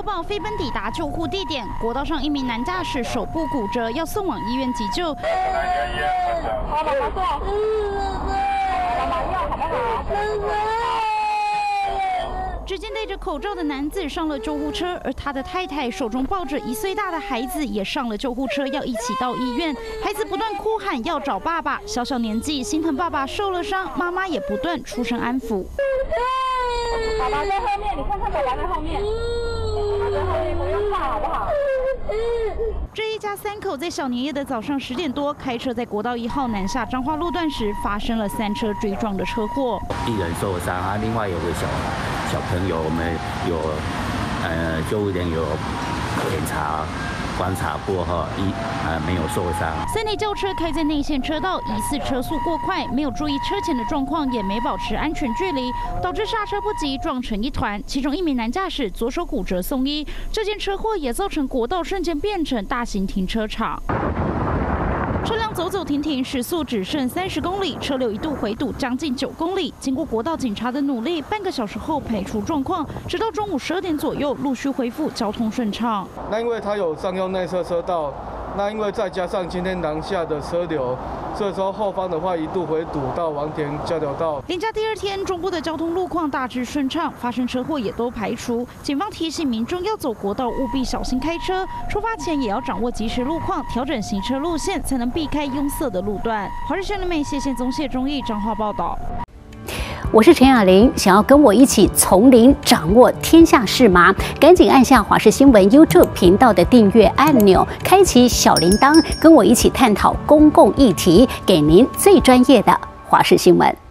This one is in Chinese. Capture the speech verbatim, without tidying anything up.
报飞奔抵达救护地点，国道上一名男驾驶手部骨折，要送往医院急救。好，妈妈坐。妈妈要好不好？只见戴着口罩的男子上了救护车，而他的太太手中抱着一岁大的孩子也上了救护车，要一起到医院。孩子不断哭喊要找爸爸，小小年纪心疼爸爸受了伤，妈妈也不断出声安抚。爸爸在后面，你看看爸爸在后面，爸爸在后面，不用怕，好不好？这一家三口在小年夜的早上十点多，开车在国道一号南下彰化路段时，发生了三车追撞的车祸。一人受伤啊，另外有个小小朋友，我们有呃救护员有检查。观察过后，一呃没有受伤。三台轿车开在内线车道，疑似车速过快，没有注意车前的状况，也没保持安全距离，导致刹车不及，撞成一团。其中一名男驾驶左手骨折送医。这件车祸也造成国道瞬间变成大型停车场。车辆走走停停，时速只剩三十公里，车流一度回堵将近九公里。经过国道警察的努力，半个小时后排除状况，直到中午十二点左右陆续恢复交通顺畅。 那因为它有上右内侧车道，那因为再加上今天南下的车流，这时候后方的话一度回堵到王田交流道。连假第二天，中部的交通路况大致顺畅，发生车祸也都排除。警方提醒民众要走国道务必小心开车，出发前也要掌握即时路况，调整行车路线，才能避开拥塞的路段。华视新闻美谢谢宗谢中义彰化报道。 我是陈雅玲，想要跟我一起从零掌握天下事吗？赶紧按下华视新闻 YouTube 频道的订阅按钮，开启小铃铛，跟我一起探讨公共议题，给您最专业的华视新闻。